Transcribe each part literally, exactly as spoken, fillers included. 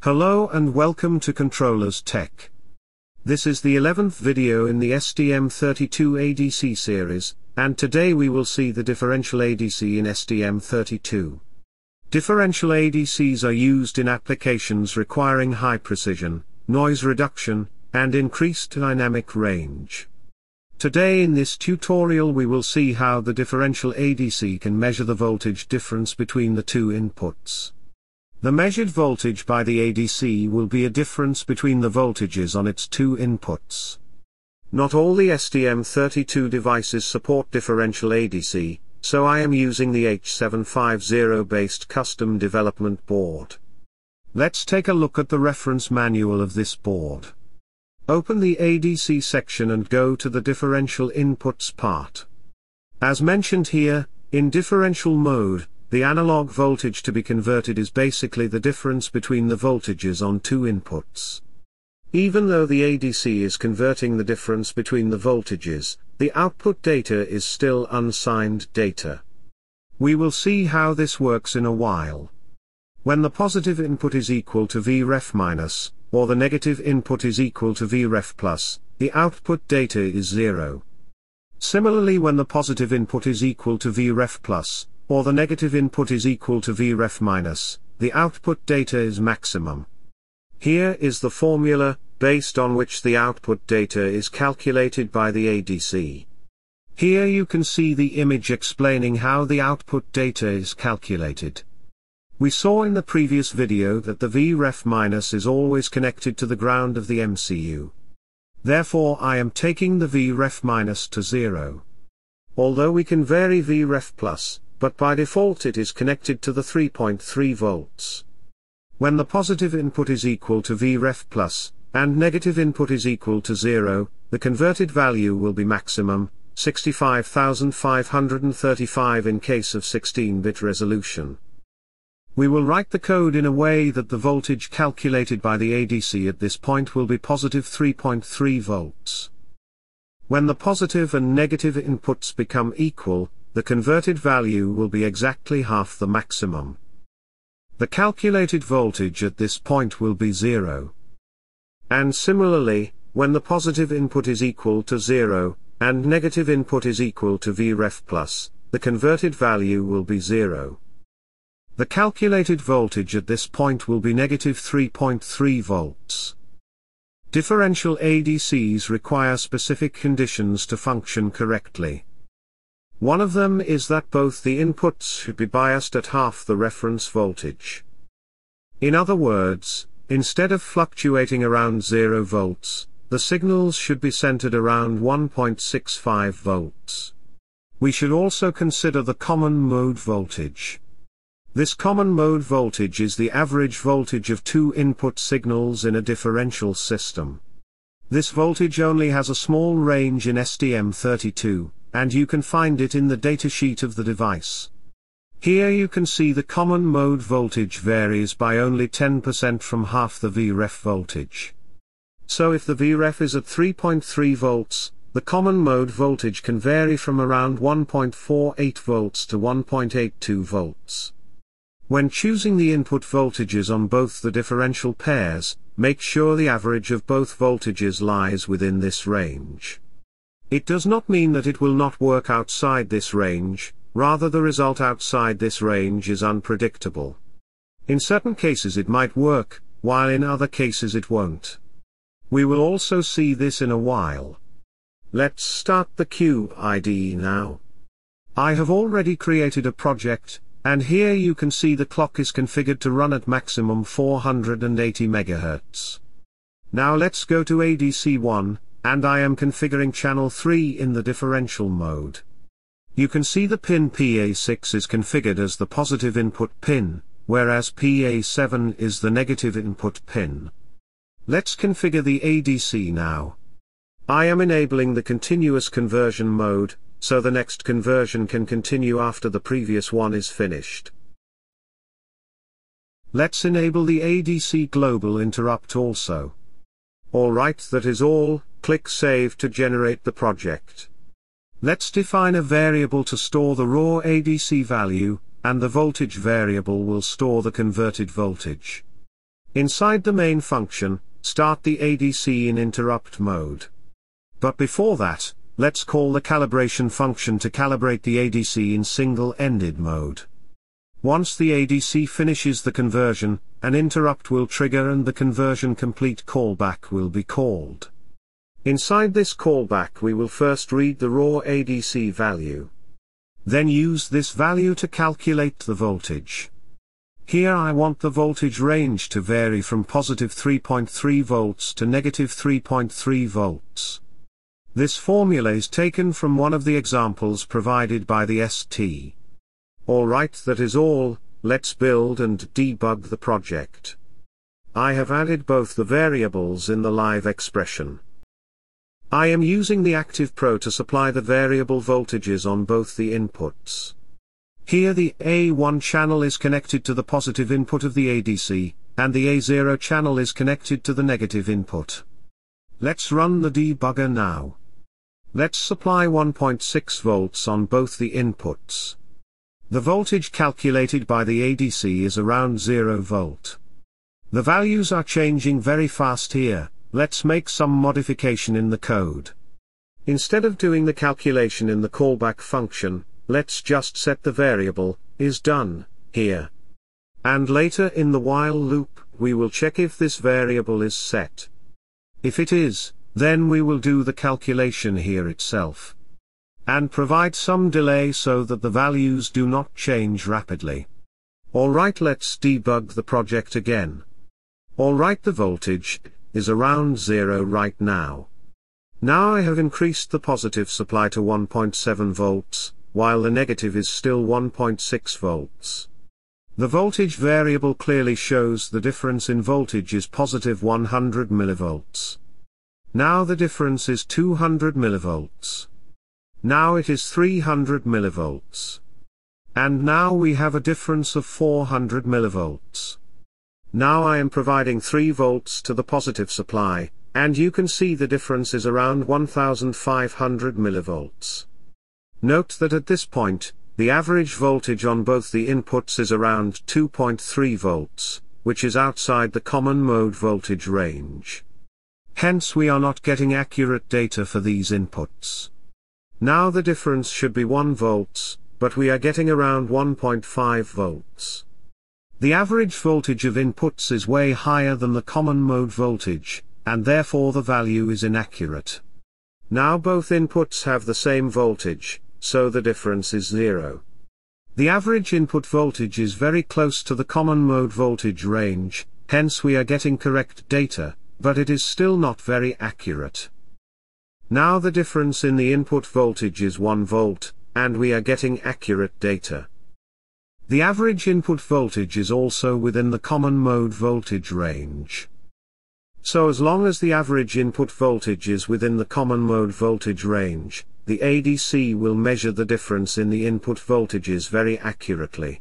Hello and welcome to Controllers Tech. This is the eleventh video in the S T M thirty-two A D C series, and today we will see the differential A D C in S T M thirty-two. Differential A D Cs are used in applications requiring high precision, noise reduction, and increased dynamic range. Today in this tutorial we will see how the differential A D C can measure the voltage difference between the two inputs. The measured voltage by the A D C will be a difference between the voltages on its two inputs. Not all the S T M thirty-two devices support differential A D C, so I am using the H seven fifty based custom development board. Let's take a look at the reference manual of this board. Open the A D C section and go to the differential inputs part. As mentioned here, in differential mode, the analog voltage to be converted is basically the difference between the voltages on two inputs. Even though the A D C is converting the difference between the voltages, the output data is still unsigned data. We will see how this works in a while. When the positive input is equal to Vref minus, or the negative input is equal to Vref plus, the output data is zero. Similarly, when the positive input is equal to Vref plus, or the negative input is equal to Vref minus, the output data is maximum. Here is the formula, based on which the output data is calculated by the A D C. Here you can see the image explaining how the output data is calculated. We saw in the previous video that the Vref minus is always connected to the ground of the M C U. Therefore I am taking the Vref minus to zero. Although we can vary Vref plus, but by default it is connected to the three point three volts. When the positive input is equal to Vref plus, and negative input is equal to zero, the converted value will be maximum, sixty-five thousand five hundred thirty-five in case of sixteen bit resolution. We will write the code in a way that the voltage calculated by the A D C at this point will be positive three point three volts. When the positive and negative inputs become equal, the converted value will be exactly half the maximum. The calculated voltage at this point will be zero. And similarly, when the positive input is equal to zero, and negative input is equal to Vref plus, the converted value will be zero. The calculated voltage at this point will be negative three point three volts. Differential A D Cs require specific conditions to function correctly. One of them is that both the inputs should be biased at half the reference voltage. In other words, instead of fluctuating around zero volts, the signals should be centered around one point six five volts. We should also consider the common mode voltage. This common mode voltage is the average voltage of two input signals in a differential system. This voltage only has a small range in S T M thirty-two, and you can find it in the datasheet of the device. Here you can see the common mode voltage varies by only ten percent from half the Vref voltage. So if the Vref is at three point three volts, the common mode voltage can vary from around one point four eight volts to one point eight two volts. When choosing the input voltages on both the differential pairs, make sure the average of both voltages lies within this range. It does not mean that it will not work outside this range, rather the result outside this range is unpredictable. In certain cases it might work, while in other cases it won't. We will also see this in a while. Let's start the Cube I D E now. I have already created a project, and here you can see the clock is configured to run at maximum four hundred eighty megahertz. Now let's go to A D C one, and I am configuring channel three in the differential mode. You can see the pin P A six is configured as the positive input pin, whereas P A seven is the negative input pin. Let's configure the A D C now. I am enabling the continuous conversion mode, so the next conversion can continue after the previous one is finished. Let's enable the A D C global interrupt also. Alright, that is all. Click Save to generate the project. Let's define a variable to store the raw A D C value, and the voltage variable will store the converted voltage. Inside the main function, start the A D C in interrupt mode. But before that, let's call the calibration function to calibrate the A D C in single-ended mode. Once the A D C finishes the conversion, an interrupt will trigger and the conversion complete callback will be called. Inside this callback we will first read the raw A D C value. Then use this value to calculate the voltage. Here I want the voltage range to vary from positive three point three volts to negative three point three volts. This formula is taken from one of the examples provided by the S T. Alright, that is all. Let's build and debug the project. I have added both the variables in the live expression. I am using the ActivePro to supply the variable voltages on both the inputs. Here the A one channel is connected to the positive input of the A D C, and the A zero channel is connected to the negative input. Let's run the debugger now. Let's supply one point six volts on both the inputs. The voltage calculated by the A D C is around zero volt. The values are changing very fast here. Let's make some modification in the code. Instead of doing the calculation in the callback function, let's just set the variable is done here. And later in the while loop, we will check if this variable is set. If it is, then we will do the calculation here itself. And provide some delay so that the values do not change rapidly. Alright, let's debug the project again. Alright, the voltage is around zero right now. Now I have increased the positive supply to one point seven volts, while the negative is still one point six volts. The voltage variable clearly shows the difference in voltage is positive one hundred millivolts. Now the difference is two hundred millivolts. Now it is three hundred millivolts. And now we have a difference of four hundred millivolts. Now I am providing three volts to the positive supply, and you can see the difference is around one thousand five hundred millivolts. Note that at this point, the average voltage on both the inputs is around two point three volts, which is outside the common mode voltage range. Hence we are not getting accurate data for these inputs. Now the difference should be one volts, but we are getting around one point five volts. The average voltage of inputs is way higher than the common mode voltage, and therefore the value is inaccurate. Now both inputs have the same voltage, so the difference is zero. The average input voltage is very close to the common mode voltage range, hence we are getting correct data, but it is still not very accurate. Now the difference in the input voltage is one volt, and we are getting accurate data. The average input voltage is also within the common mode voltage range. So as long as the average input voltage is within the common mode voltage range, the A D C will measure the difference in the input voltages very accurately.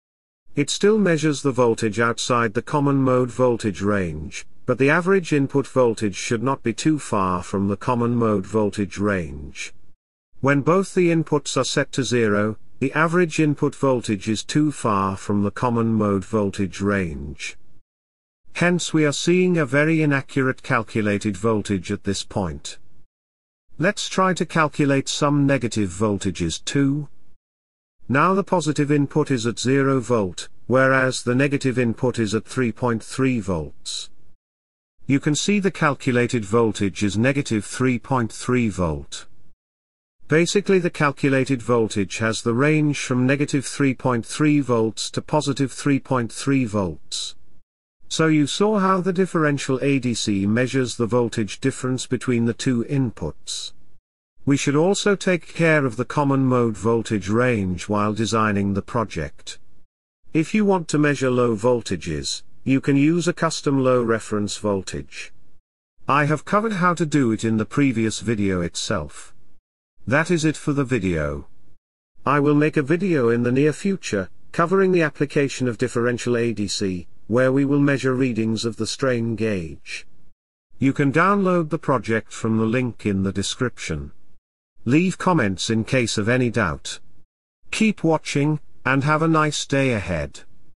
It still measures the voltage outside the common mode voltage range, but the average input voltage should not be too far from the common mode voltage range. When both the inputs are set to zero, the average input voltage is too far from the common mode voltage range. Hence we are seeing a very inaccurate calculated voltage at this point. Let's try to calculate some negative voltages too. Now the positive input is at zero volt, whereas the negative input is at three point three volts. You can see the calculated voltage is negative three point three volt. Basically the calculated voltage has the range from negative three point three volts to positive three point three volts. So you saw how the differential A D C measures the voltage difference between the two inputs. We should also take care of the common mode voltage range while designing the project. If you want to measure low voltages, you can use a custom low reference voltage. I have covered how to do it in the previous video itself. That is it for the video. I will make a video in the near future, covering the application of differential A D C, where we will measure readings of the strain gauge. You can download the project from the link in the description. Leave comments in case of any doubt. Keep watching, and have a nice day ahead.